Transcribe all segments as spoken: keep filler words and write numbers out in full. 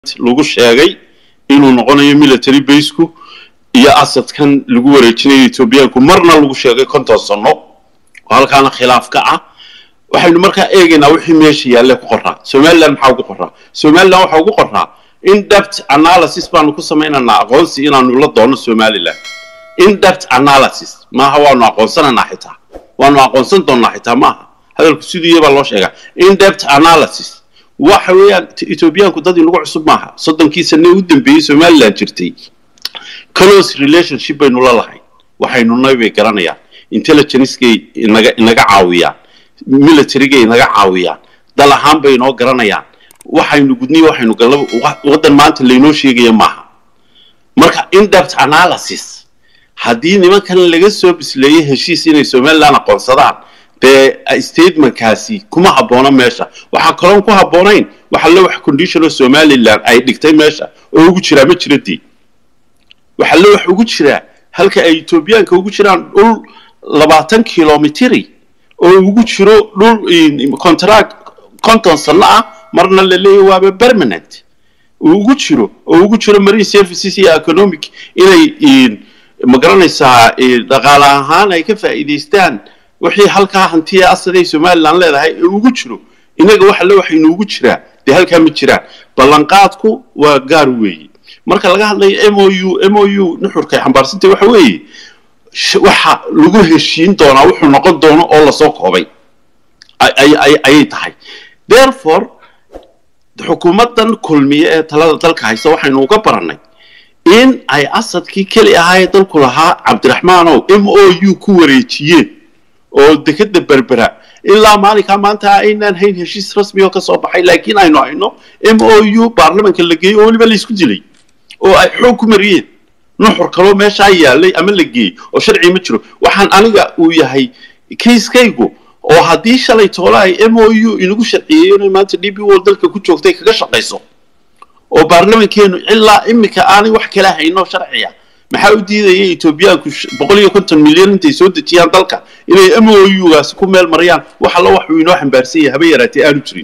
lagu sheegay inuu noqonayo military base ku iyo asadkan lagu wareejinayo Ethiopia-ku marna lagu sheegay konton sano halkaana khilaaf ka ah waxaynu markaa eegaynaa wixii meesha yaalla ku qoraa Somaliland maxaa ku qoraa Somaliland waxa ugu qoraa in depth analysis baan ku sameeynaa aqoonsi inaanu la doono Somaliland in depth analysis ma hawaanu aqoonsanaa xitaa waanu aqoonsan doonaa xitaa ma hadalku sidii baa loo sheegaa in depth analysis waxa weeyaan Ethiopia-ku dad inagu cusub maaha soddonkii sano u dambeeyay Somaliland jirtay close relationship baynu la lahayn waxaynu naybay garanayaan intelligence-kay inaga inaga caawiyaan military-gay inaga caawiyaan dal ahaan bay noo garanayaan waxaynu gudniyo waxaynu galab wadan maanta leeynoo sheegaya maaha marka in depth analysis haddii nimankan laga soo bisleeyay heshiis inay Somaliland aqoonsadaan the statement kaasi kuma haboona meesha waxa kaloon ku haboonayn waxa la wax condition oo Somaliland ay dhigtay meesha oo ugu jira ma jiradii waxa la wax ugu jira halka ay Ethiopia-ka ugu jiraan dhul labaatan kilomitir oo ugu jiro dhul contract konton sano ah marna la leeyahay waa permanent ugu jiro oo ugu jiro marine services iyo economic inay ma garanaysaa dhaqaale ahaan ay ka faa'iideystaan wixii halka hantiya asaday Somaliland leedahay ugu jiro inaga waxa la waxaynu ugu jiraa de halka ma jiraan ballanqaadku waa gaar weey marka laga hadlayo M O U M O U nuxurka xambaarsantay waxa weey waxa lagu heshiin doona wuxuu noqon doono oo la soo koobay ay ay ay tahay therefore xukuumadan kulmiye ee talada dalka haysa waxaynu uga baranay in ay asadkii kali ahayd dalku lahaa Cabdiraxmaan oo M O U ku wareejiyeen oo dekada berbera ilaa maalinka maanta aynaan hayn heshiis rasmi oo ka soo baxay laakiin aynu hayno M O U baarlamaanka la geeyo oo waliba la isku dilay oo ay xoog ku mariyeen nuxur kale meesha yaalay ama la geeyo oo sharci ma jiro waxaan aniga uu yahay kiiskaygu oo haddii shalay toolay M O U inagu sharciyeeyo inay maanta D P World dalka ku joogtay kaga shaqeyso oo baarlamaankeenu ilaa imika aanay wax kala hayno sharciya maxaa u diidayay Ethiopia-ku boqol iyo konton milyan intay soo dejiyaan dalka inay M O U-gaas ku meel mariyaan waxa la wax weynoo xambaarsan yahay haba yaraatay aanu jirin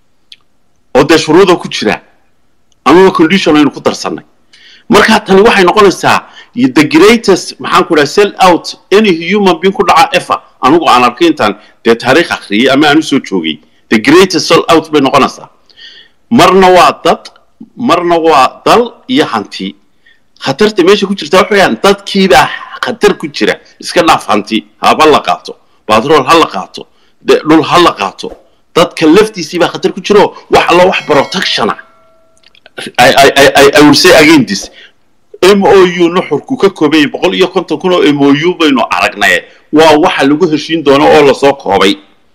oo de shuruudo ku jira ama condition aynu ku darsanay marka tan waxay noqonaysaa the greatest maxaan ku raasel sell out any human being ku dhaca efa anigu aan arkayntan de taariikh akhriyay ama aanu soo joogay the greatest sell out bay noqonaysaa marna waa dad marna waa dal iyo hanti khatarta meesha ku jirta waxaan dadkiiba khatar ku jira iska dhaaf hanti haba la qaato batrool hal la qaato dhul hal la qaato dadka laftiisiiba khatar ku jiro wax alla wax protection ay ay ay I will say again this M O U nuxurku ka koobay boqol iyo konton kun oo M O U baynu aragnay waa waxa lagu heshiin doono oo la soo koobay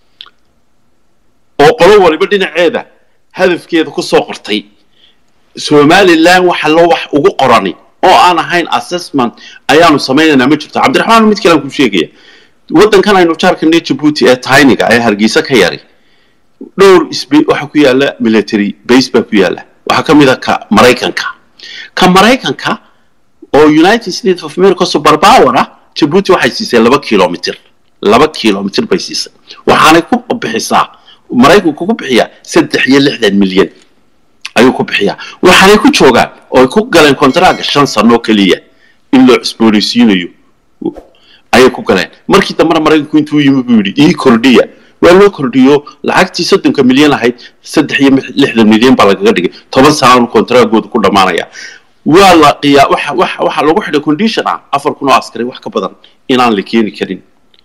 oo qolo waliba dhinaceeda hadafkeeda ku soo qortay Somaliland waxa loo wax ugu qorani oo aan ahayn assessment ayaanu sameeynaa ma jirto Cabdiraxmaan mid kale ku sheegaya wadankan aynu jaarka Djibouti ee tayniga ee Hargeysa ka yari dhowr isbi waxa ku yaala military base ba ku yaala waxa kamid ah ka Mareykanka ka Mareykanka oo United States of America super power ah Djibouti waxay siisay laba kilomitir laba kilomitir bay siisay waxaanay ku bixisaa Mareykanku ku bixiya saddex iyo lixdan milyan ayuu ku bixiyaa waxaanay ku joogaan oo ku galeen contract shan sano kaliya in loo cusboonaysiinayo ayay ku galeen markii dambe Mareykanku intuu yimi buu yiri ii kordhiya waa loo kordhiyo lacagtii soddon milyan ahayd saddex iyo lixdan milyan baa laga dhigay toban sano contract-goodu ku dhamaanaya waa la qiyaa waxa waxa waxa lagu xidhay condition ah afar kun oo askari wax ka badan inaan la keeni karin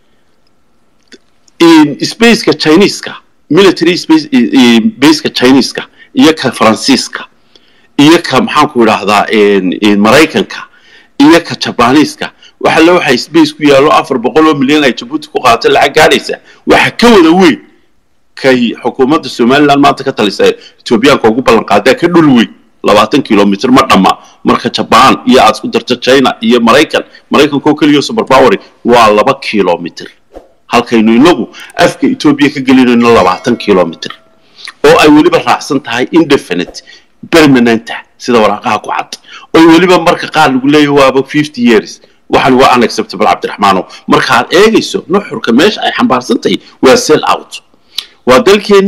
in space-ka Chinese-ka military space base-ka Chinese-ka iyo ka Faransiiska iyo ka maxaan ku yiraahdaa in in Mareykanka iyo ka Japanese-ka waxa la waxay space ku yaalo afar boqol oo milyan ay Djibouti ku qaatay lacag gaaraysa waxa ka wada weyn kay xukuumadda Somaliland maanta ka talisay Ethiopia-ka ugu ballan qaaday ka dhul weyn labaatan kilomitir ma dhama marka Japan iyo aad isku darto China iyo Mareykan Mareykanku kaliya super power waa laba kilomitir halkaynu inagu afka Ethiopia ka gelinayno labaatan kilomitir oo ay waliba raacsan tahay indefinite permanent sida waraaqaha ku cad oo waliba marka qaar lagu leeyahay waa fifty years waxaan waa unacceptable Cabdiraxmaan marka aad eegayso nuxurka meesha ay xambaarsan tahay waa sell out waa dalkeeni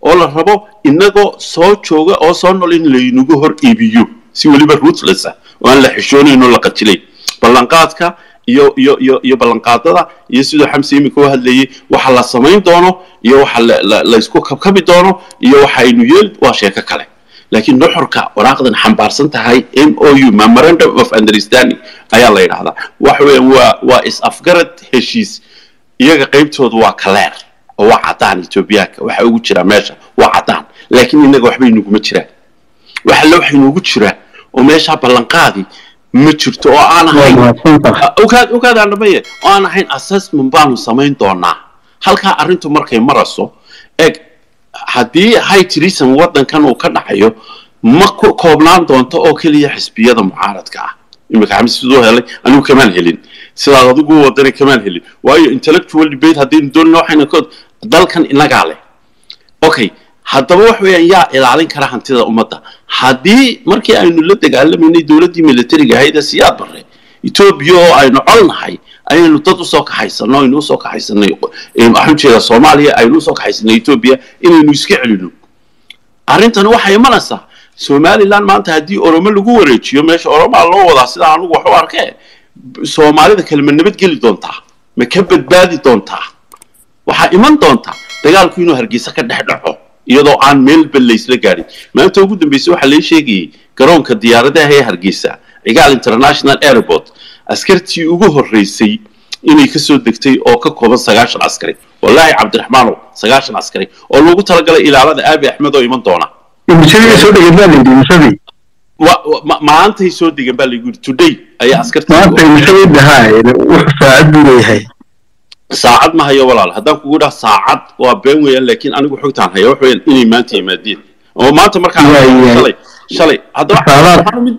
oo la rabo inagoo soo jooga oo soo nool in laynagu hor iibiyo si weliba ruthless ah oo aan la xishoonayno la qatilay ballanqaadka iyo iyo iyo iyo ballanqaadada iyo sidoo xamsi imika u hadlayay waxa la samayn doono iyo waxa la isku kabkabi doono iyo waxa aynu yeel waa sheeko kale laakiin nuxurka waraaqdan xambaarsan tahay M O U Memorandum of Understanding ayaa la yiraahdaa waxa weeyaan waa waa is afgarad heshiis iyaga qaybtoodu waa kaleer oo waa cadaan Ethiopia-ka waxa ugu jira meesha waa cadaan laakiin inaga waxba inaguma jiraan waxa la wax inagu jira oo meesha ballanqaadi ma jirto oo aan ahayn ogaad ogaad aan dhameeyay oo aan ahayn assessment baanu samayn doonaa halka arintu markay maraso eeg haddii hay tirisan wadankan uu ka dhacayo ma ku koobnaan doonto oo kaliya xisbiyada mucaaradka ah imika xamsi sidoo helay anigu kamaan helin sidaa adigu wadani kamaan helin waayo intellectual debate haddii doonno waxayna ka dalkan inaga leh okay haddaba wax weeyaan yaa ilaalin kara hantida ummadda haddii markii aynu la dagaalamayay dawladdii militariga ahayd siyaad barre Ethiopia oo aynu colnahay aynu dad u soo kaxaysano aynu soo kaxaysanay waxaan jeedaa Soomaaliya aynu soo kaxaysanay Ethiopia inaynu iska celino arrintan waxay imanaysaa Somaliland maanta haddii Oromo lagu wareejiyo meesha Oromo loo wadaa sida anigu wax u arkay Soomaalida kalma nabad geli doontaa ma ka badbaadi doontaa waxa iman doontaa dagaalku inuu Hargeysa ka dhex dhaco iyadoo aan meel balays la gaarin maanta ugu dambeysay waxa la sheegay garoonka diyaaradaha ee Hargeysa Cigaal International Airport askartii ugu horeysay inay ka soo degtay oo ka kooban sagaashan askari wallahi Cabdiraxmaan sagaashan askari oo loogu talagalay ilaalada Abi Axmed oo iman doona imishadii soo degeen imishadii maanta ay soo degeen baa lagu today ayaa askartii maanta imishadii dhahay wax saacad buu leeyahay saacad ma hayo walaal haddaan kugu dhaha saacad waa been weeyaan laakiin anigu xogtaan hayo wax weeyaan inay maanta yimaadeen oo maanta markaa shalay shalay haddaba mid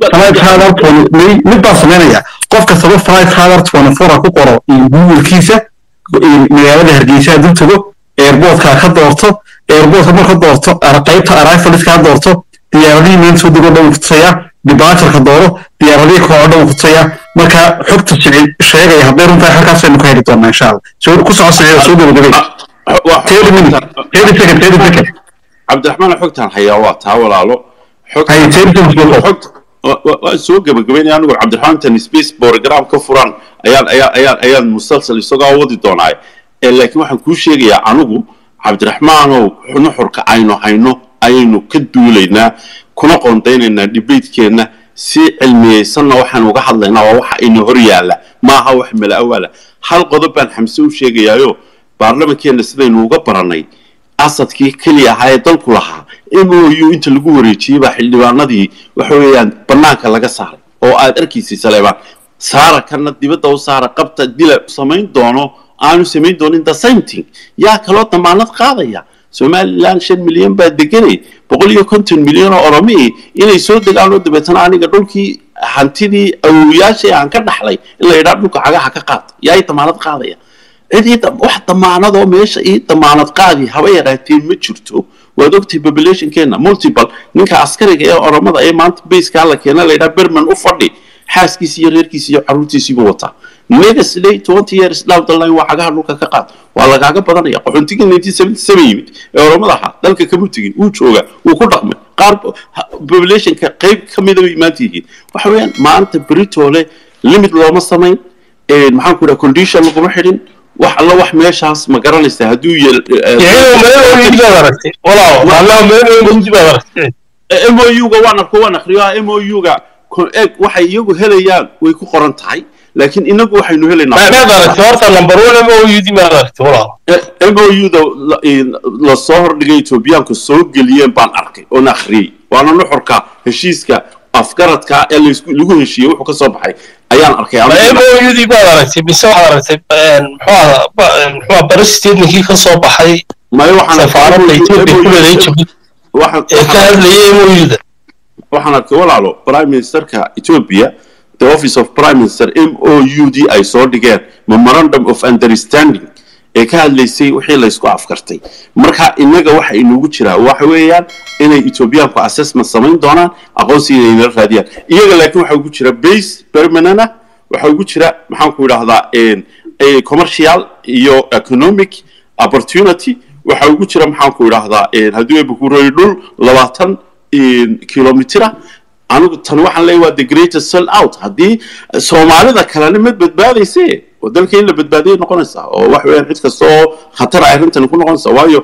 baa sameynaya qofka sabab five hundred twenty-four ku qoro Google-kiisa magaalada Hargeysa dib tago airport-ka ka doorto airport-ka marka doorto qaybta arrival ka doorto diyaaradii meel soo dego dhow kusaya departure-ka dooro diyaaradii kooxo dhow kusaya marka xogta sheegay haddii runta halkaas aynu ka heli doonaa insha Allah soo ku soo socdo soo gabagabay thirty minutes thirty seconds thirty seconds Cabdiraxmaan xogtaan hayaa waa taa walaalo hay thirty seconds waa soo gabagabeynaya anigu Cabdiraxmaan tan space program ka furan ayaan ayaan ayaan ayaan musalsal isagoo wadi doonaa ee laakiin waxaan ku sheegayaa anigu Cabdiraxmaan oo nuxurka aynu hayno aynu ka duuleynaa kuna qoondeynaa debate-keena si cilmiyeysan waxaan uga hadlaynaa waxa inoo hor yaala ma aha wax mala awala hal qodob baan xamsi u sheegayaa baarlamaankeena sidaynu uga baranay asadkii kaliya ahaa dalku lahaa M O U inta lagu wareejiyay baa xildhibaanadii waxa weeyaan banaanka laga saaray oo aad arkiisay Saleebaan saara kana dibadda u saara qabta dila samayn doono aanu samayn doonin the same thing yaa kala damaanad qaadaya Somaliland shan milyan baa deganay boqol iyo konton milyan oo Oromo inay soo degaan oo dabeetana aniga dhulkii hantidii awooyaashay aan ka dhaxlay in la yiraahdo dhulka cagaha ka qaad yaa damaanad qaadaya cid wax damaanad oo meesha ii damaanad qaadi haba yaraatee ma jirto waad ogtay population-keena multiple ninka askariga ee Oromada ee maanta base-ka la keenay la yiraahdo Berman u fadhi xaaskiisa iyo reerkiisa iyo carruurtiisa buu wataa next day twenty years down the line waa cagaha dhulka ka qaad waa lagaaga badanaya qaxoontigii nineteen seventy-seven yimid ee Oromada ahaa dalka kama tagin uu jooga uu ku dhaqmay qaar population-ka qayb kamid ah maanta yihiin waxa weeyaan maanta Britole limit looma samayn ee maxaan ku dhahay condition laguma xidhin wax alla wax meeshaas ma garanaysaa haduu yeel walaal walaal M O U-ga waan ku waan akhriyaa M O U-ga waxay iyagu helayaan way ku qoran tahay laakiin inagu waxaynu helaynaa ma ma horta number one M O U di ma aragtay walaal M O U-da la soo hordhigay Ethiopia-ku soo geliyeen baan arkay oo akhriyay waana nuxurka heshiiska afgaradka ee lagu heshiiyay wuxuu ka soo baxay ayaan arkay M O U di ma aragtay bisoo aragtay muxuu muxuu baristedkii ka soo baxay ma waxaan safaarada Ethiopia ku leeyahay waxaan ka hadlayay M O U-da waxaan arkay walaalo Prime Minister-ka Ethiopia the Office of Prime Minister M O U D ay soo dhigeen Memorandum of Understanding ee ka hadlaysay wixii la isku afkartay marka inaga waxa inoogu jira waxa weeyaan inay Ethiopia-ku assessment samayn doonaan aqoonsiga inay raadiyaan iyaga laakiin waxa ugu jira base permanent waxa ugu jira maxaan ku yiraahdaa ee commercial iyo economic opportunity waxa ugu jira maxaan ku idhaahdaa haddii ay ku roy dhul labaatan kilomitir anigu tan waxaan leeyahay waa the greatest sell out haddii Soomaalida kalena mid badbaadayse wadalka in la badbaadiyo noqonaysa oo wax weeyaan cid kasta oo khatar ay arrintan ku noqonaysa waayo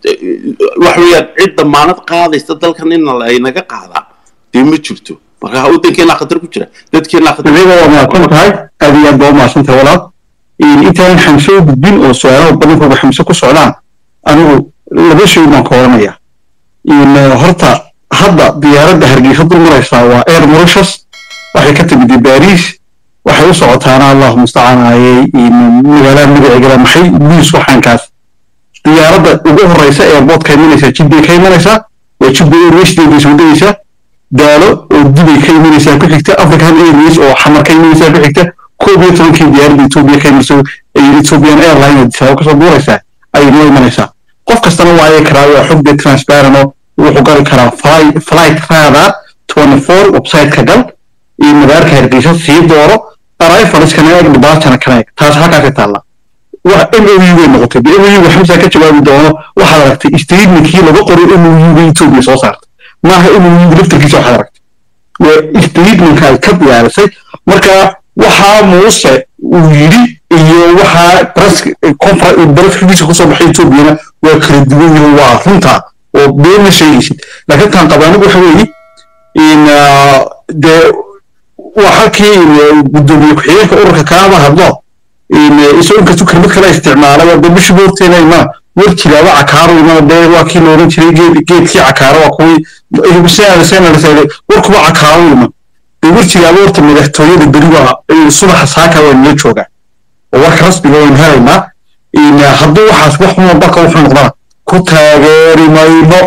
wax weeyaan cid damaanad qaadaysa dalkan in la inaga qaada dib ma jirto marka wadankeena khatar ku jira dadkeena khatar waa ma kun tahay adiga dooma shanta walaal intaan xamso gudbin oo su'aalo badan oo xamso ku socdaan anigu laba shay ma kooranaya in horta hadda diyaaradda Hargeysa dul maraysa waa Air Mauritius waxay ka timid Paris waxay u socotaan Allah musta'aan ayay in magaalada magaceeda maxay miis waxaan kaas diyaaradda ugu horeysa airport ka imanaysa Jidda ka imanaysa waa Jidda Airways soo daysa daalo oo dibay ka imanaysa ku xigta African Airways oo xamar ka imanaysa ku xigta koob iyo toban diyaaradda Ethiopia ka imanaysa Ethiopian Airlines oo ka soo guuraysa ay noo imanaysa qof kastana waa ay karaa xog de transparent wuxuu gali karaa flight radar twenty-four website ka gal in madaarka Hargeysa sii dooro arrival iskana eeg departure kana eeg taas halka ka taala waa M O U noqotay M O U waxa ka jawaabi doono waxa la aragtay statement-kii lagu qoray M O U Ethiopia soo saartay maaha M O U laftigiisa waxa la aragtay waa statement-ka ka diyaarisay marka waxa muuse uu yiri iyo waxa press conference press ku soo baxay Ethiopia waa kala duwan waa runta oo been sheegaysid laakiin tan qabaanigu waxa weeye in de waxa kii gudoomiye ku xigeenka ururka kaaba hadlo in isoo ka tukarmad kala isticmaala waa bishi boorteena ma warkiga waa cakaaro ma de waa kii loo oran jiray geed geedkii cakaaro waa kuwi ibsaada seenada saade warku waa cakaaro ma de warkiga boorta madaxtooyada bariga subax saaka waa la jooga oo wax rasmi ah helayna in hadduu waxaas wax ma baka wuxuu noqdaa ku taageeri mayno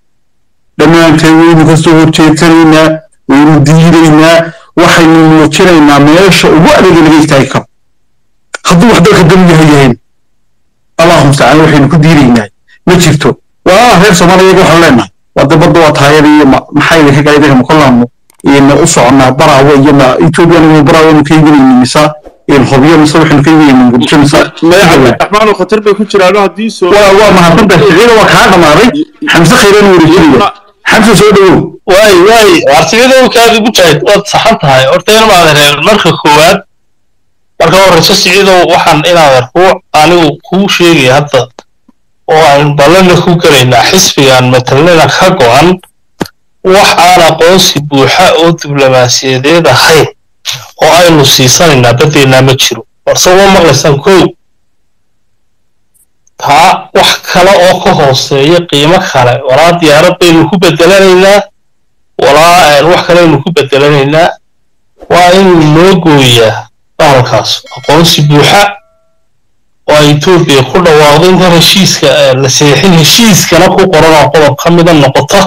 dhammaanteen ka soo horjeedsanayna waynu diidaynaa waxaynu muujinaynaa meesha ugu adeega laga istaagi karo hadduu wax dalka dan yahay Allahumma ta'ala waxaynu ku diidaynaa ma jirto waa reer Soomaaliya waxaan leenahay wadabada waa taageeriyo maxay ka gaadhay ma kullamo in u soconaa baraawo iyo ma Ethiopia iyo baraawo ka yimaanaysa in hubiyo masawixin ka yimaanaysa gudjinsa Rahmaan khatar bay ku jiraan hadii soo waa waa ma hadda xiriir waa ka dhamaaday xamse khayran warijiyo xamse soo dhaw way way artigada uu ka ugu tahay wad saxan tahay horteen ma adeer marka koowaad marka horeysa siciido waxaan inaad arko anigu ku sheegay hadda oo aan balan ku gareynaa xisbigan matalada ka go'an wax aan aqoonsi buuxa oo diblomaasiyadeed ahayn oo aynu siisanayna badeena ma jiro warsoo maqlaysan koow taa wax kale oo ka hooseeya qiimo kale walaa diyaarad baynu ku bedelanaynaa walaa wax kale aynu ku bedelanaynaa waa in loo gooyaa halkaas aqoonsi buuxa oo Ethiopia ku dhawaaqday in heshiiska la saxiixin heshiiskana ku qoran qodob ka mid ah noqota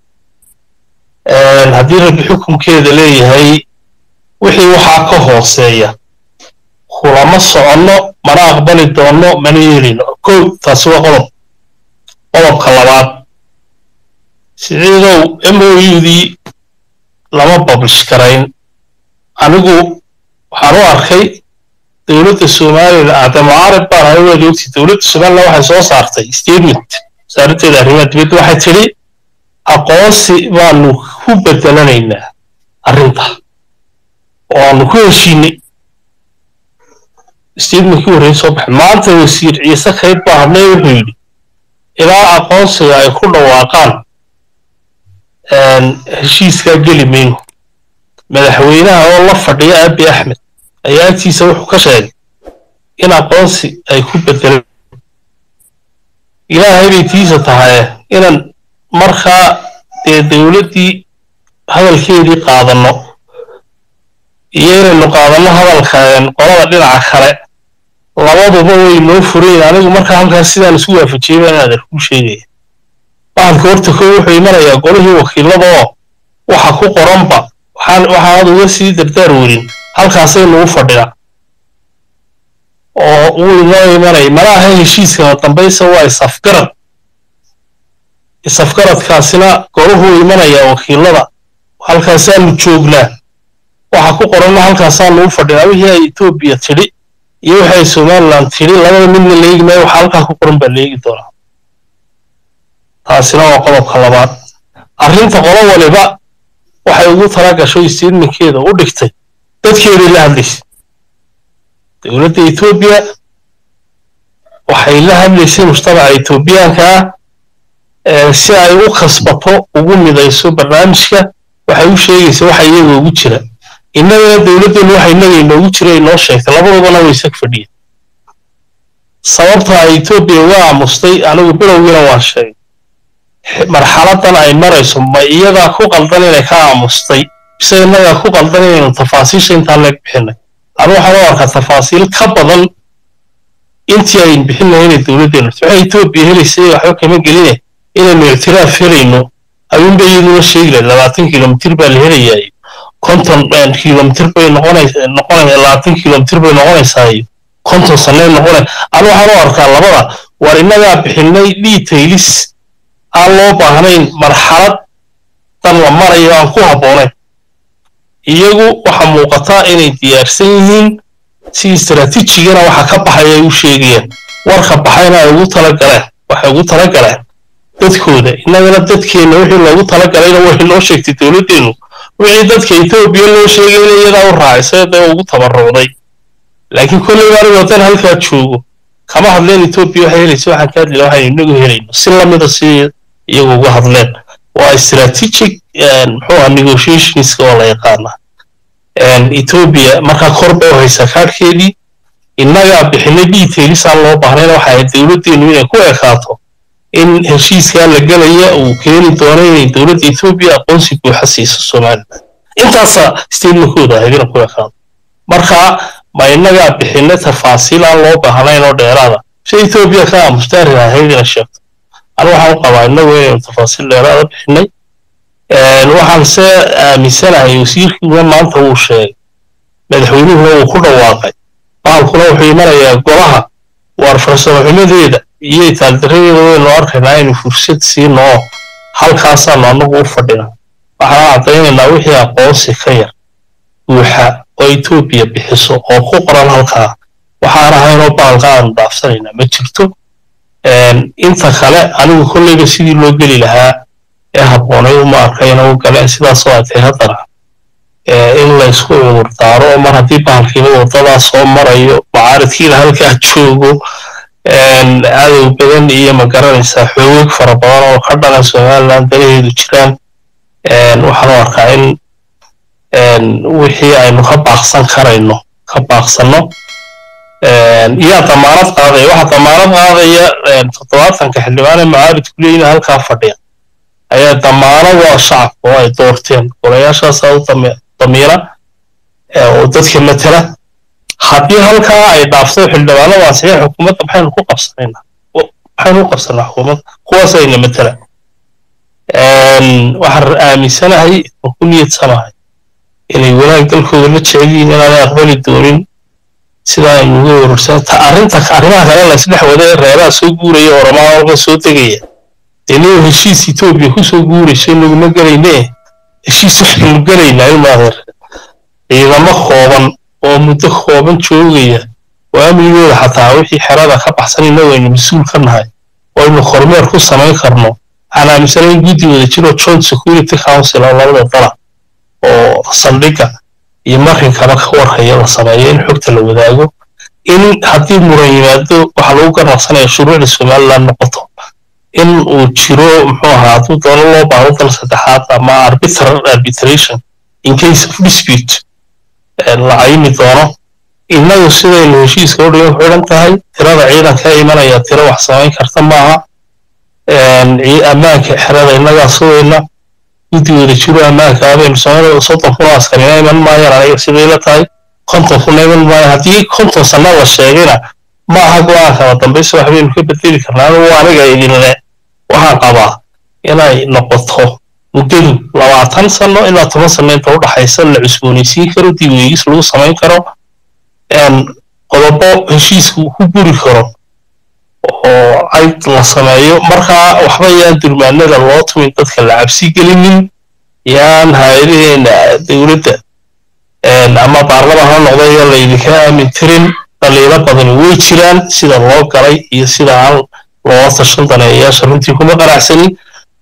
ee hadii rabbi xukunkeeda leeyahay wixii waxa ka hooseeya kulama socono mana aqbali doono mana yeelino koow taas waa qodob qodobka labaad sideedow M O U-dii lama publish karayn anigu waxaan u arkay dawladda Soomaaliya aad mucaarad baan ahay oo joogtay dawladda Soomaaliya waxay soo saartay statement saarteeda arrimaha dibadda waxay tiri aqoonsi baanu ku bedelanaynaa arrinta oo aanu ku heshiinay statement ku wareey soo baxay maanta wasiir Ciise Kayd baa hadlay wuxuu yiri ilaa aqoonsiga ay ku dhawaaqaan een heshiiska gelimayno madaxweynaha oo la fadhiya Abiy Ahmed ayaa agtiisa wuxuu ka sheegay in aqoonsi ay ku bedelaan ilaahay bay tiisa tahay inaan markaa ee dawladdii hadalkeedii qaadano iyo inaynu qaadano hadalkan qolada dhinaca kale labaduba way noo fureen anigu markaa halkaas sidaan isku waafajiyay baan aad ku sheegay baan horta koo wuxuu imanayaa golihii wakiilada oo waxa ku qoranba waxaan waxaad uga sii dardaar werin halkaas ay lagu fadhiyaa oo uu inoo imanay malaha heshiiska dambaysa waa isafgarad isafgaradkaasina goruhu imanaya wakiilada halkaas aanu joognaa waxa ku qoran halkaas aan lagu fadhiyaa wixii ay Ethiopia tiri iyo waxa ay Somaliland tiri labada midna leegmay waxa halka ku qoran baa leegi doonaa taasina waa qodobka labaad arrinta qolo waliba waxay ugu tala gashay istiidminkeeda u dhigtay dadkeedii la hadlaysay dowladda Ethiopia waxay la hadlaysay mujtamaca Ethiopiaanka ah si ay u khasbato ugu midayso barnaamijka waxay u sheegaysaa waxa iyaga ugu jira innaga dowladdeenu waxay inaga inoogu jiray inoo sheegtay labadooda way sag fadhiyeen sababta ay Ethiopia uga aamustay anigu bilowgiina waan sheegay marxaladan ay marayso ma iyaga ku qaldan inay ka aamustay mise inaga ku qaldan inaynu tafaasiisha intaan la bixinay anigu waxaan u arkaa tafaasiil ka badan intii ay bixinayeen dowladdeenu waxay Ethiopia helaysay waxba kama gelinay inaynu ictiraaf helayno ayuunba iyaduna sheegay labaatan kiiloomitir baa la helayaa konton kiiloomitir bay noqonaysaa noqonaysaa labaatan kiiloomitir bay noqonaysaa konton sano noqonay anigu waxaan u arkaa labada war inaga bixinay details aan loo baahnayn marxalad tan la marayo aan ku habboonayn iyagu waxa muuqata inay diyaarsan yihiin si istaraatiijigana waxa ka baxaya ay u sheegayaan warka baxayna ay ugu tala galeen waxay ugu tala galeen dadkooda inagana dadkeena wixii loogu tala galayna way noo sheegtay dowladdeenu wixii dadka Ethiopia loo sheegay iyada u raacisay ee ugu tabarucday laakiin kulli mar wadan halka joogo kama hadleen Ethiopia waxay helayso waxaan ka hadlay waxay inagu helayno si la mid ah si iyagu uga hadleen waa strategic muxuu negotiations oo la yaqaan Ethiopia marka korba oo haysa kaarkeedii inaga bixinay details aan loo baahnayn waxa dowladdeenu inay ku ekaato in heshiiska la galaya uu keeni doono in dowladda Ethiopia aqoonsi buuxa siiso Soomaaliya intaas statementkooda ayagana ku ekaato marka ma inaga bixinay tafaasiil aan loo baahnayn oo dheeraada si Ethiopia ka mustaari ahaydina sheegto anigu waxaan qabaa inagu inaynu tafaasiil dheeraada bixinay waxaan se aaminsanahay wasiirkii maanta uu sheegay madaxweynuhu uu ku dhawaaqay baalkuna wuxuu imanayaa golaha war farsamo xumadeeda iyo taaldareeda waynu arkaynaa inuu fursad siino halkaasaan anagu u fadhina waxaan cadaynaynaa wixii aqoonsi ka yar buuxa oo Ethiopia bixiso oo ku qoran halkaa waxaan ahaynoo baalka aan dhaafsanaynaa ma jirto inta kale anigu kollayba sidii loo geli lahaa ee habboonay uma arkayna u galeen sidaasoo atay haddana in la isku cudur daaro mar haddii baalkiiba waddadaa soo marayo macaaridkiina halkaa joogo cadow badan iyo ma garanaysaa xoogag fara badan oo ka dhalan Somaliland dalaheedu jiraan waxaan u arkaa in wixii aynu ka baaqsan karayno ka baaqsano iyo damaanad qaadaya waxa damaanad qaadaya toddobaatanka xildhibaane macaaridku leeyihiin halkaa fadhiya ayaa damaanad waa shacabka oo ay doorteen golayaashaas u damiira oo dadka matala haddii halkaa ay dhaafto xildhibaanada ansixin xukuumadda maxaynu ku qabsanaynaa maxaynu u qabsanaa xukuumadda kuwaas ayna matala waxaan aaminsanahay oo ku niyadsanahay inay wanaag dalkooda la jecel yihiin inaanay aqbali doonin sidaa aynu uga wararsan arrinta arrimaha kale la isdhex wada ee reeraha soo guuraya oramaa walba soo tegaya inuu heshiis Ethiopia ku soo guurayso inaguma galayne heshiis waxaynu galaynaa ilmaha ciidamo kooban oo muddo kooban joogaya waa amnigooda xataa wixii xerada ka baxsan inagoo aynu mas-uul ka nahay oo aynu kormeer ku samayn karno aan aaminsanayn guddi wada jiro Joint Security Council oo labada dala oo saldhigga iyo marinkaba ka warhaya la sameeyo in xogta la wadaago in haddii muran yimaado waxa lagu ganacsanaya shuruucda Somaliland noqoto in uu jiro muxuu ahaa hadduu doono loo baahdo dal saddexaad ama arbitration in case of dispute la caymi doono inagu sidaynu heshiiska u dhigan xidhan tahay tirada ciidanka imanaya tiro wax samayn karta maaha ammaanka xerada inagaa sugayna guddi wada jiro ammaanka abaynu Soomaaliya soddon kun askarina iman maayaan aniga siday la tahay konton kun iman maayaan haddii konton sano la sheegayna maaha go-aanka dambaysa waxbaynu ka bedeli karnaa anigu aniga idinle waxaan qabaa inay noqoto muddadu labaatan sano ilaa toban sano inta u dhaxaysa la cusboonaysiin karo dib u eegis lagu samayn karo qodobo heshiisku ku guri karo oo ay la sameeyo markaa waxba yaan durmaanada loo tumin dadka la cabsi gelinin yaan hay'adaheena dowladda ama baarlamaanka ha noqdo iyo laydinka aamin tirin dhaliilo badan way jiraan sida loo galay iyo sida aan loo tashan daneeyaasha runtii kuma qanacsanin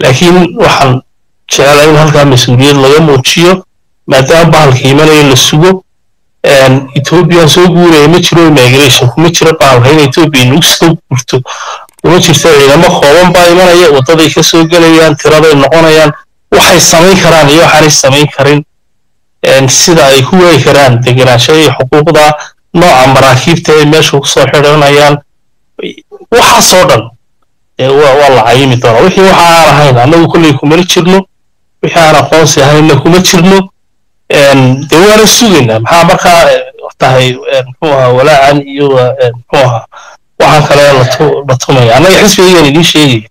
laakiin waxaan jecelahay in halkaa mas-uuliyad laga muujiyo maadaama bahalka imanaya la sugo Ethiopia soo guuraya ma jiro immigration kuma jiro bahalka in Ethiopia inuu soo guurto kuma jirto ciidamo kooban baa imanaya wadaday ka soo galayaan tiraday noqonayaan waxay samayn karaan iyo waxaanay samayn karin sida ay ku weey karaan degenaanshaha iyo xuquuqda nooca maraakiibta ee meesha ku soo xidhanayaan waxa soo dhan waa la cayimi doona wixii waxa aan ahayn anagu kulli kuma jirno wixii aan aqoonsi ahayn kuma jirno de waana sugayna maxaa markaa tahay muxuu ahaa walaacan iyo muxuu ahaa waxaan kale la tumaya anaga xisbigan idin sheegay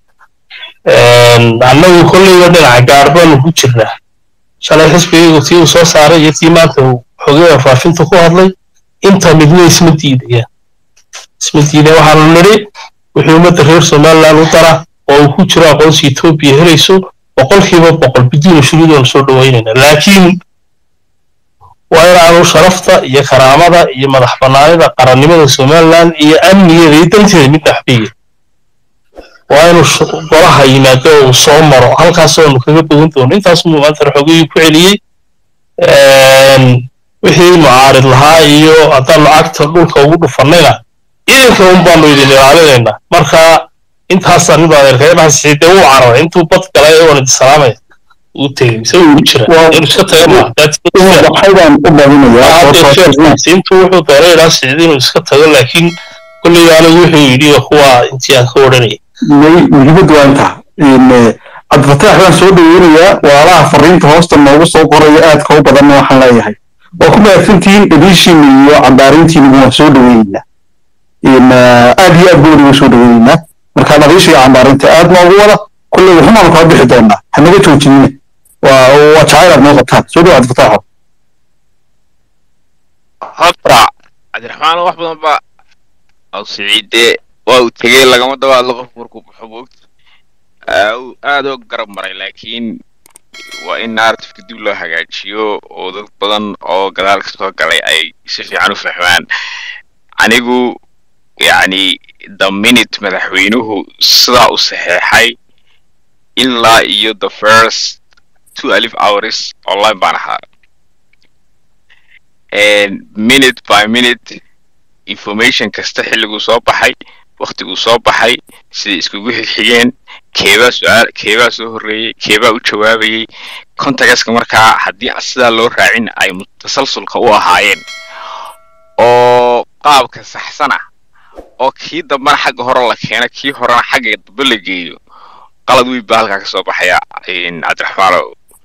anagu kulliba dhinaca gaarbaanu ku jirnaa shalay xisbiga tii uu soo saaray iyo tii maanta uu xogeeya faafinta ku hadlay inta midna isma diidayaan isma diidaya waxaanu nidhi wixii ummadda reer somaliland u dara oo uu ku jiro aqoonsi Ethiopia helayso boqolkiiba boqol biduun shuruud oo soo dhaweynayna laakiin waa inaanu sharafta iyo karaamada iyo madax bannaanida qarannimada somaliland iyo amnigeeda iyo danteeda mid dhaxbiya waa inuu golaha yimaado oo soo maro halkaas oo nu kaga bogan doono intaas muu maanta xogeeyu ku celiyey wixii mucaarid lahaa iyo haddaan lacagta dhulka ugu dhufanayna idinka un baanu idin ilaalinaynaa marka intaas arrin baa adeerkay dhaxsiide uu caro intuu bad galay oo wada salaamay uu tegay soo uu jira inuu iska tagay ma waxaan u badinayaa intuu wuxuu dooray dhaxsiide inuu iska tago laakiin kulli anigu wuxuu yidhi kuwa intii aan ka waranay muhiimadu waa inta in Cabdifataax baan soo dhaweynayaa walaalaha fariinta hoosta noogu soo qoraya aad ka u badan waxaan leeyahay oo ku maadsantiin edishin iyo cambaarintiin waa soo dhaweynaa in aad iyo aad buu soo dhaweynaa marka nadiisha cambaarinta aad noogu wada kulli waxaan ka bixi doonaa hanaga joojinina waa waa jacayl noo qabtaan soo dhawaad Cabdifataax habra Cabdiraxmaan wax badan ba aw Saciide waa uu tagay lagama dabaad la qof markuu baxo boogta aad oo garab maray laakiin waa in narrative dib loo hagaajiyo oo dad badan oo gadaal ka soo galay ay si fiican u fahmaan anigu yani the minute madaxweynuhu sida u saxeexay ilaa iyo the first two alif hours online baan ahaa and minute by minute information kasta xilligu soo baxay waqtigu soo baxay sida iskugu xigeen keeba su'aal keeba soo horeeyay keeba u jawaabayay contactska markaa haddii sida loo raacin ay mutasalsulka u ahaayeen oo qaabka saxsan ah oo kii dambana xagga hore la keeno kii horena xagga dambe la geeyo qalad way baa halkaa ka soo baxaya in Cabdiraxmaan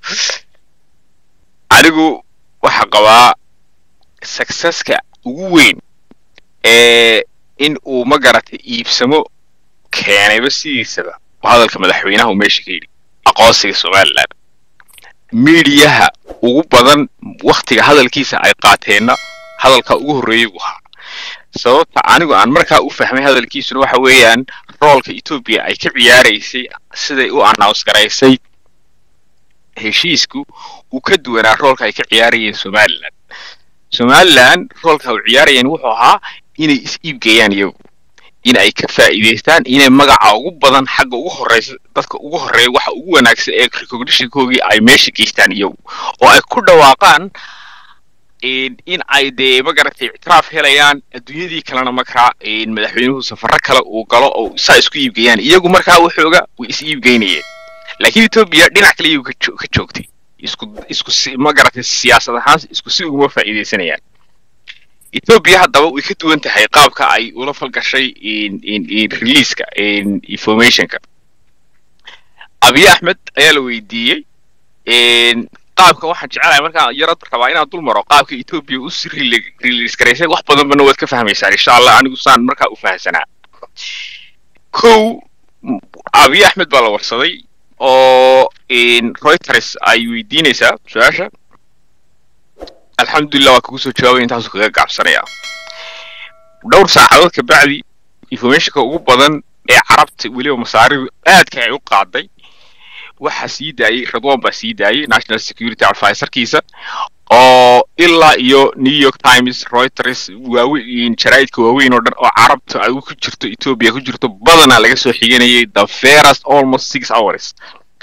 anigu waxa qabaa successka ugu weyn ee in uu ma garatay iibsamo keenayba sidiisaba hadalka madaxweynaha uu meesha ka yiri aqoonsiga Somaliland meediyaha ugu badan waqtiga hadalkiisa ay qaateena hadalka ugu horeeyay waxa sababta anigu aan markaa u fahmay hadalkiisuna waxa weeyaan roolka Ethiopia ay ka ciyaaraysay siday u announce garaysay heshiisku uu ka duwanaa roolka ay ka ciyaarayeen Somaliland Somaliland roolka uu ciyaarayeen wuxuu ahaa inay is iibgeeyaan iyagu in ay ka faa'iideystaan inay magaca ugu badan xagga ugu horeysa dadka ugu horeeya waxa ugu wanaagsan ee recognition-koogii ay meesha geystaan iyagu oo ay ku dhawaaqaan in ay dee ma garatay ictiraaf helayaan adduunyadii kalena markaa madaxweynuhu safarro kale uu galo oo saa isku iibgeeyaan iyagu markaa waxooga way is iibgeynayeen laakiin Ethiopia dhinac kale iyagu ka joogtay isku isku ma garatay siyaasad ahaan isku si uguma faa'iideysanayaan Ethiopia haddaba way ka duwan tahay qaabka ay ula falgashay in in in release-ka in information-ka Abiy Ahmed ayaa la weydiiyay in qaabka waxaan jecelahay markaa yarad rabaa inaan dul maro qaabka Ethiopia u sir release gareysay wax badan bana waad ka fahmaysaa insha Allah anigu saan markaa u fahansanaa ko Abiy Ahmed baa la warsaday oo in Reuters ay weydiinaysaa su'aasha alxamdulillah waa kugu soo jawaabay intaas kaga gaabsanaya dhowr saacadood ka bacdi information-ka ugu badan ee carabta waliba masaariif aadka ay u qaaday waxa sii daayay Radwan baa sii daayay National Security Advisor-kiisa oo ilaa iyo New York Times Reuters waaweyn jaraa'idka waaweyn oo dhan oo carabta ay ku jirto Ethiopia ku jirto badana laga soo xiganayay the first almost six hours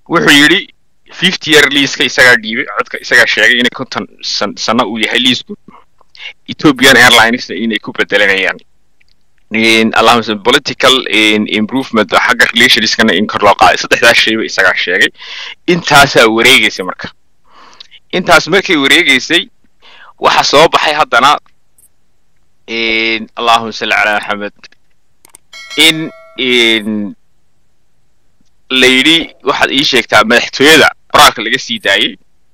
wuxuu yidhi fifty year liiska isagaa dhiibay codka isagaa sheegay inay konton sano uu yahay liisku Ethiopian Airlines inay ku bedelanayaan in allowance political in improvement xagga relationskana in kor loo qaaday saddexdaas shay bay isagaa sheegay intaasaa wareegaysay marka intaas markay wareegaysay waxa soo baxay haddana in Allahumma salli ala Muhammad in in lady waxaad ii sheegtaa madaxtooyada qoraalka laga sii daayay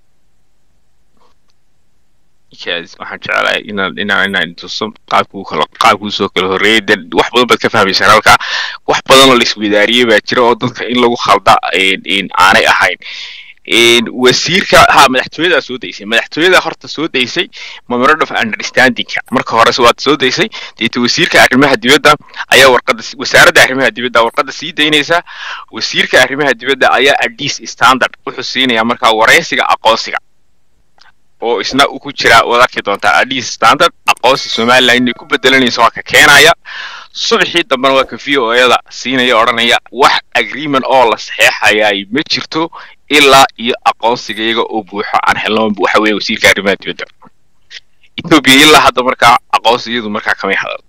kaas waxaan jeclahay inaan inaan inaan tuso qaabku kala qaabku soo kala horeeyay wax badan baad ka fahmaysaa halka wax badan oo la isweydaariyay baa jira oo dadka in lagu khalda in aanay ahayn in wasiirka ha madaxtooyada soo deysay madaxtooyada horta soo deysay memorandum of understanding marka hore soo soo deysay deeto wasiirka arrimaha dibadda ayaa warqada wasaaradda arrimaha dibadda warqada sii deynaysa wasiirka arrimaha dibadda ayaa adis standard wuxuu siinaya marka wareysiga aqoonsiga oo isna uu ku jira wadaadkii doonta adis standard aqoonsi Soomaaliland inay ku bedelanayso waa ka keenaya subaxii dambana waa ka V O A-da siinaya oranaya wax agreement oo la saxeexayay ma jirto ilaa iyo aqoonsiga iyaga oo buuxo aan helno waxa weeye wasiirka arrimaha dibadda Ethiopia ilaa hadda marka aqoonsigoodu marka kama hadal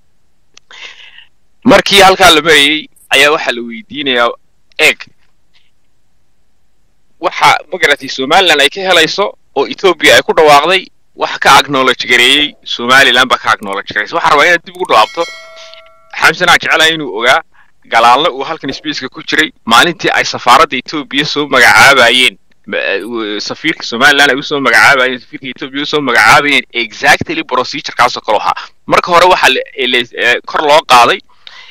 markii halka la marayay ayaa waxa la weydiinayaa eeg waxa magaratay Soomaaliland ay ka helayso oo Ethiopia ay ku dhawaaqday wax ka acknowledge gareeyay Soomaaliland ba ka acknowledge gareeyay waxa rabaa inaad dib ugu dhawaabto xamsana jecelahay inuu ogaa galaalna uu halkan space-ka ku jiray maalintii ay safaaradda Ethiopia soo magacaabayeen safiirka Soomaaliland ay soo magacaabayeen safiirka Ethiopia soo magacaabayeen exactly procedure kaas oo kale waxa marka hore waxa kor loo qaaday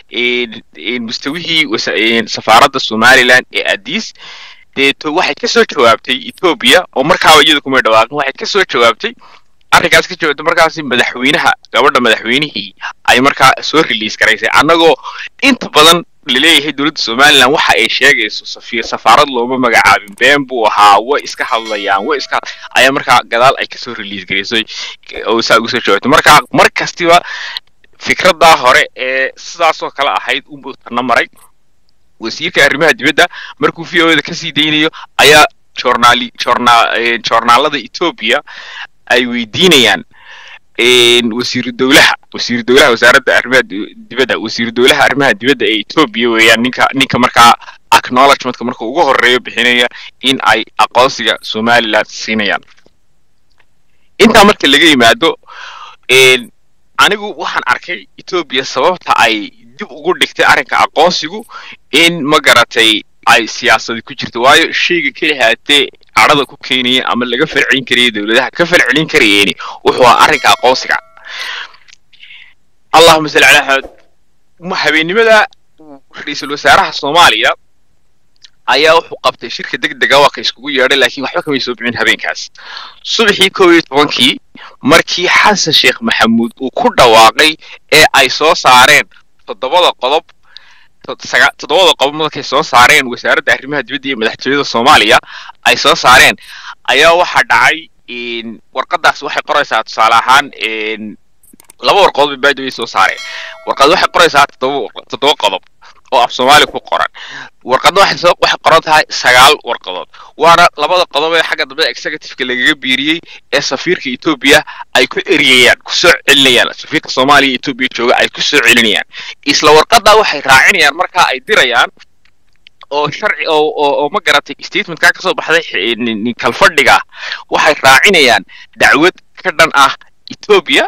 in mustawihii safaaradda Soomaaliland ee Addis deeto waxay ka soo jawaabtay Ethiopia oo markaa iyadu kuma dhawaaqin waxay ka soo jawaabtay arrinkaas ka jawaabtay markaas madaxweynaha gabadha madaxweynihii ay markaa soo release gareysay anagoo inta badan leeyahay dawladda Soomaaliland waxa ay sheegayso safiir safaarad looma magacaabin been buu ahaa way iska hadlayaan way iska ayaa markaa gadaal ay ka soo release gareysay oo saa ugu soo jawaabtay markaa markastiba fikradda hore ee sidaas oo kala ahayd u buuxna maray wasiirka arrimaha dibadda markuu V O A-da ka sii deynayo ayaa journali journal journalada Ethiopia ay weydiinayaan in wasiir dawlaha wasiir dawlaha wasaaradda arrimaha dibadda wasiir dawlaha arrimaha dibadda ee Ethiopia weeyaan ninka ninka markaa acknowledgement marka ugu horeeyo bixinaya in ay aqoonsiga Soomaaliland siinayaan inta marka laga yimaado in anigu waxaan arkay Ethiopia sababta ay dib ugu dhigtay arrinka aqoonsigu in ma garatay ay siyaasad ku jirto waayo shayga kaliya haatee arada ku keenaya ama laga farcin kariyo dawladaha ka farcin kariyeen wuxuu arrinka aqoonsiga Allahumma salli ala ma habeenimada ra'iisul wasaaraha Soomaaliya ayaa wuxuu qabtay shirka degdeg ah waxa iskugu yeedhay laakiin waxba kama soo bixin habeenkaas subaxii kow iyo tobankii markii Xasan Sheekh Maxamuud uu ku dhawaaqay ee ay soo saareen toddobada qodob toddobada qodob markay soo saareen wasaaradda arrimaha dibadda iyo madaxtooyada Soomaaliya ay soo saareen ayaa waxa dhacay in warqadaas waxay qoraysaa tusaale ahaan in laba warqadood bay baadiyay soo saareen warqad waxay qoraysaa toddoba qodob oo af Soomaali ku qoran warqad waxay soo wax qoran tahay sagaal warqadood waana labada qodob ee xagga dambe executive-ka lagaga biiriyay ee safiirka Ethiopia ay ku eriyayaan ku soo celinayaan safiirka Soomaaliya Ethiopia jooga ay ku soo celinayaan isla warqada waxay raacinayaan marka ay dirayaan oo sharci oo oo ma garatay statement ka soo baxday nin kalfadhiga waxay raacinayaan dacwad ka dhan ah Ethiopia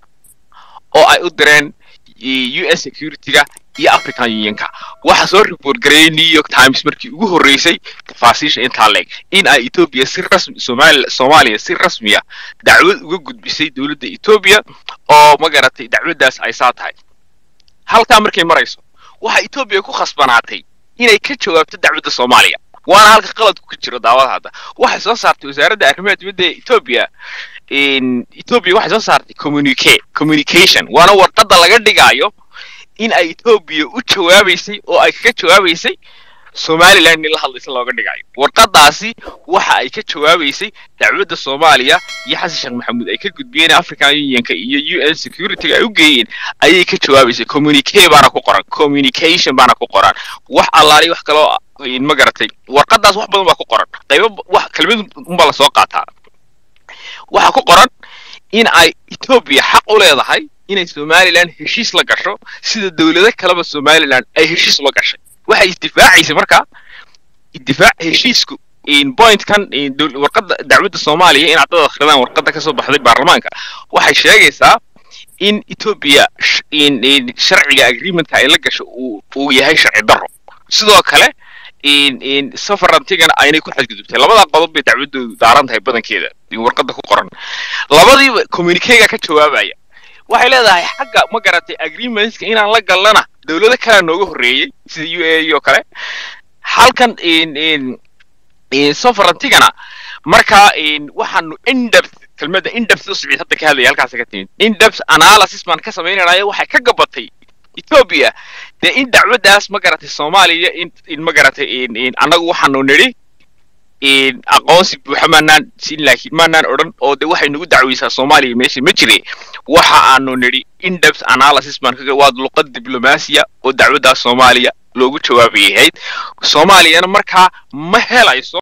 oo ay u direen U S security-ga iyo African Union-ka waxa soo report gareeyay New York Times markii ugu horeysay tafaasiisha inta leeg in ay Ethiopia si rasmi Soomaaliya Soomaaliya si rasmi ah dacwad uga gudbisay dawladda Ethiopia oo ma garatay dacwadaas ay saatahay halka markay marayso waxa Ethiopia ku khasbanaatay inay ka jawaabto dacwadda Soomaaliya waana halka qaladku ka jiro daawada hadda waxa soo saartay wasaaradda arrimaha dibadda ee Ethiopia in Ethiopia waxa soo saartay communique communication waana warqada laga dhigayo in ay Ethiopia u jawaabaysay oo ay ka jawaabaysay Somaliland la hadlaysa looga dhigayo warqadaasi waxa ay ka jawaabaysay dacwadda Soomaaliya iyo Xasan Sheekh Maxamuud ay ka gudbiyeen African Union-ka iyo U N security-ga ay u geeyeen ayay ka jawaabaysay communique baana ku qoran communication baana ku qoran wax allaali wax kale in ma garatay warqadaas wax badan baa ku qoran qaybo wax kelmad unbaa la soo qaataa waxa ku qoran in ay Ethiopia xaq u leedahay inay Somaliland heshiis la gasho sida dawlado kaleba Somaliland ay heshiis la gashay waxay isdifaacaysaa marka isdifaac heshiisku in point kan in warqada dacwadda Soomaaliya in ardada akhridan warqada ka soo baxday baarlamaanka waxay sheegaysaa in Ethiopia in sharciga agreement-ka ay la gasho uu yahay sharci darro sidoo kale in in safarantigana aynay ku xadgudubtay labada qodob bay dacwaddu daaran tahay badankeeda in warqada ku qoran labadii communique-ga ka jawaabaya waxay leedahay xagga ma garatay agreement-ka inaan la galana dawlado kale nooga horeeyay sida U A E iyo kale halkan in in in safarantigana marka in waxaanu in-depth kelmadda in-depth u socod hadda ka hadlay halkaas ka timid in-depth analysis man ka sameynayay waxay ka gabatay Ethiopia de in dacwadaas ma garatay Soomaaliya in in ma garatay in in anagu waxaanu niri in aqoonsi buuxamanaan si laakiin maanaan oran oo de waxay nagu dacwaysaa Soomaaliya meesha ma jiray waxa aanu niri in-depth analysis man ka waad luqad diblomaasiya oo dacwadaas Soomaaliya loogu jawaabayay Soomaaliyana marka ma helayso